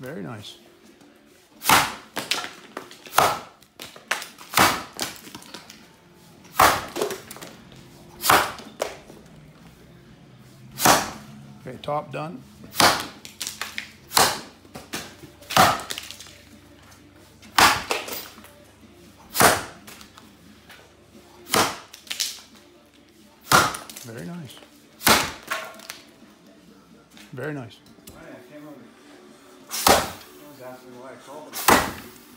Very nice. Okay, top done. Very nice. Very nice. I can't remember. I was asking why I called him.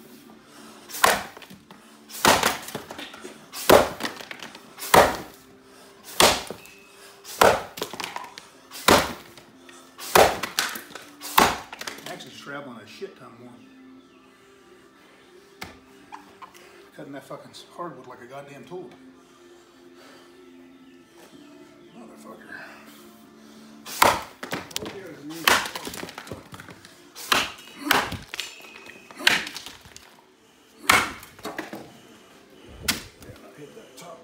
Actually traveling a shit ton more. Cutting that fucking hardwood like a goddamn tool. Motherfucker. Hit that top.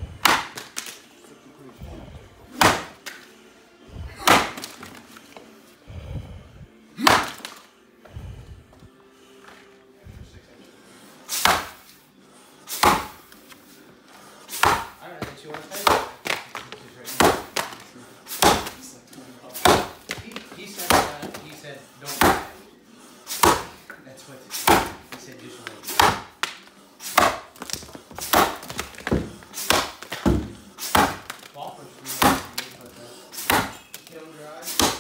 He said, don't buy it. That's what he said, just wait. Waffles for me, but kiln dry.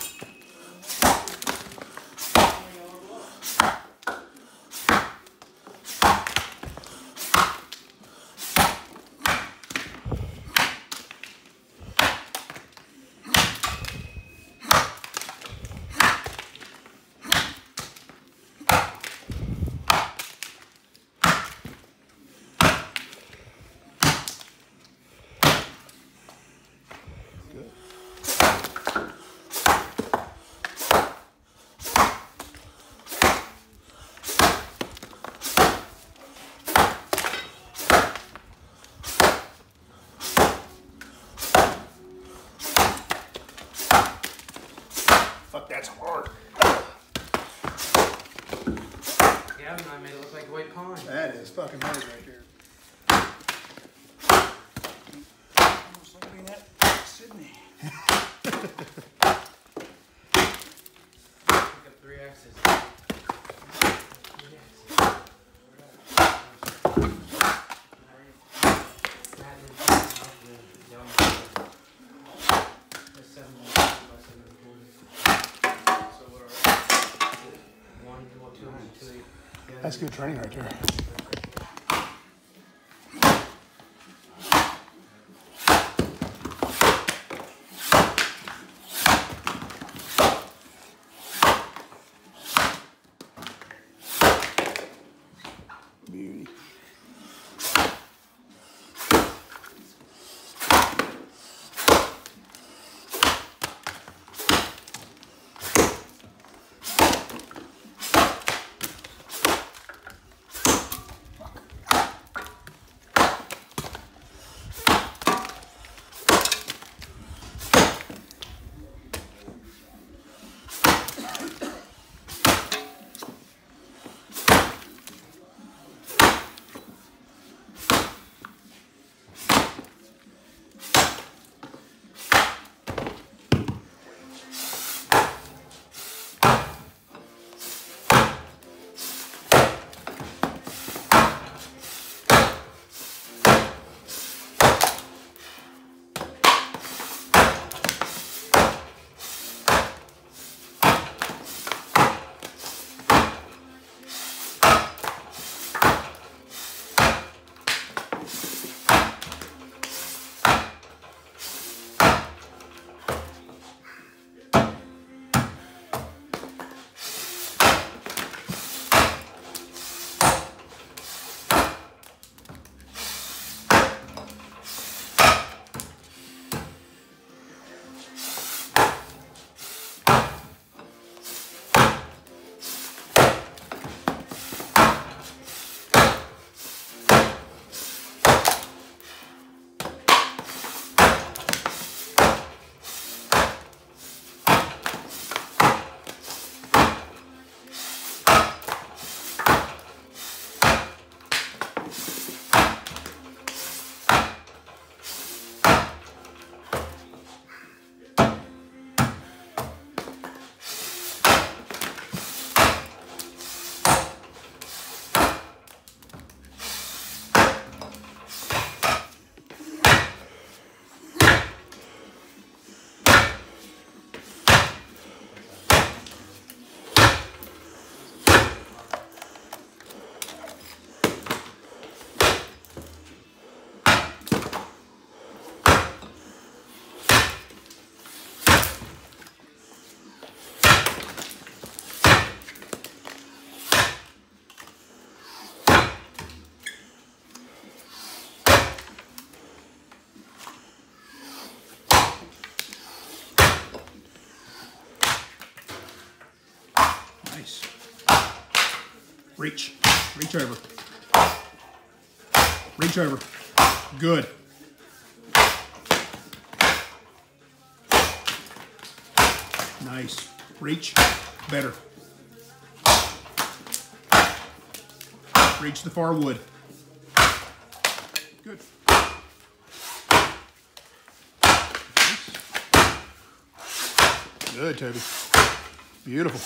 Fuck, that's hard. Gavin and I made it look like a white pond. That is fucking hard right there. Almost like being at Sydney. Pick up 3 axes. That's good training right there. Beauty. Reach. Reach over. Reach over. Good. Nice. Reach. Better. Reach the far wood. Good. Good, Toby. Beautiful.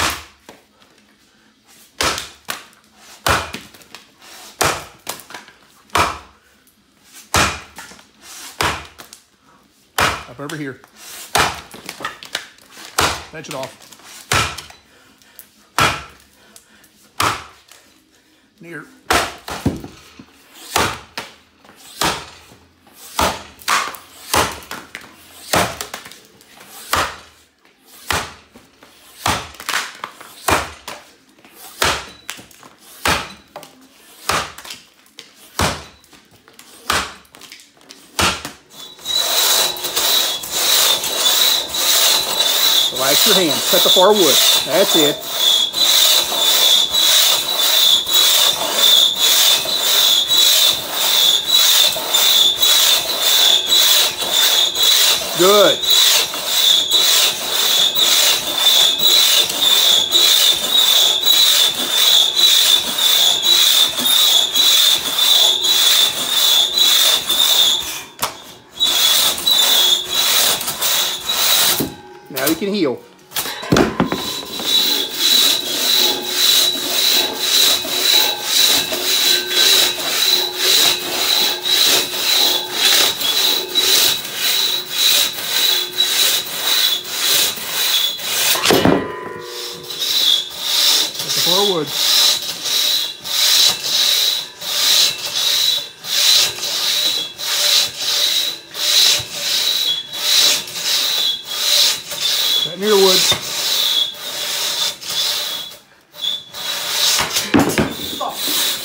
Up over here. Fetch it off. Near. Relax your hands. Cut the far wood. That's it. Good. Now you can heal. Forward. That near wood. Stop.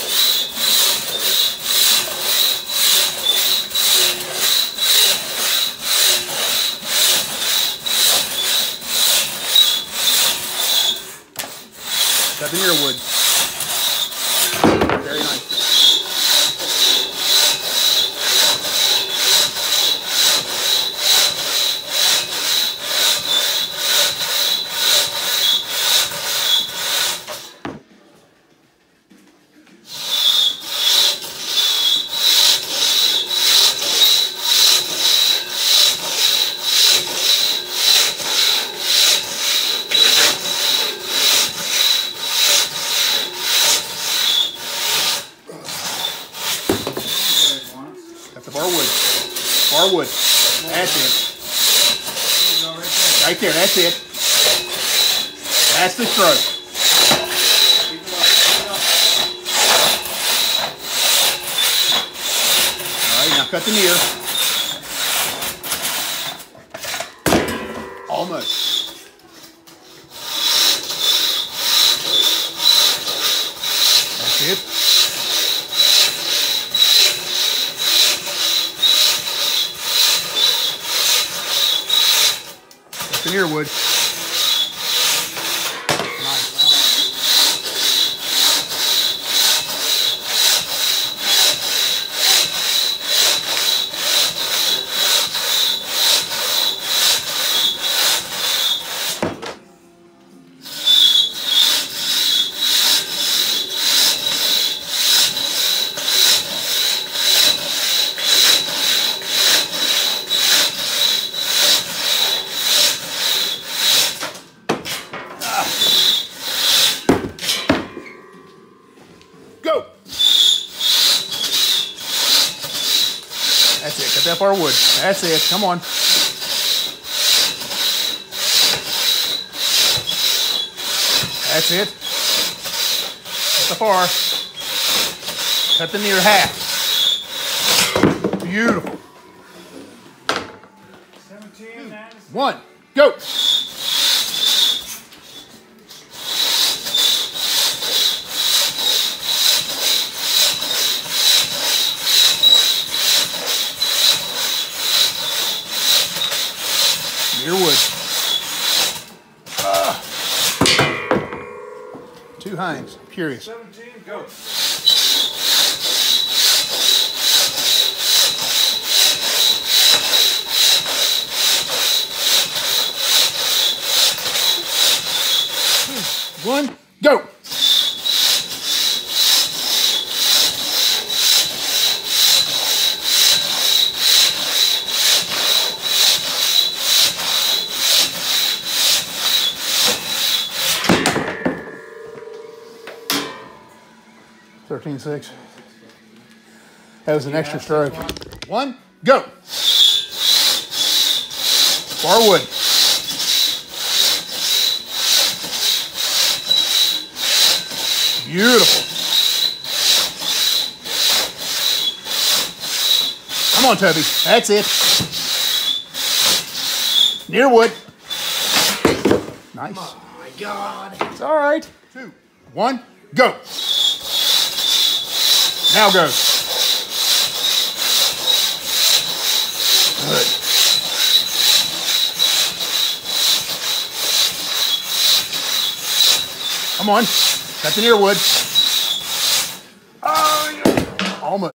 Cut the near wood. Very nice. That's the bar wood. Bar wood. That's it. Right there. That's it. That's the stroke. All right, now cut the near. Almost. That's it. The near wood. Nice. Go! That's it. Cut that far wood. That's it. Come on. That's it. Cut the far. Cut the near half. Beautiful. 17, 1. Go! Near wood. 2 hinds. curious. 17, go. One, go. $13.6. That was an extra stroke. One, go. Bar wood. Beautiful. Come on, Toby. That's it. Near wood. Nice. Oh my God. It's all right. 2, 1, go. Now go. Good. Come on. Got the near wood. Oh, yeah. Almost.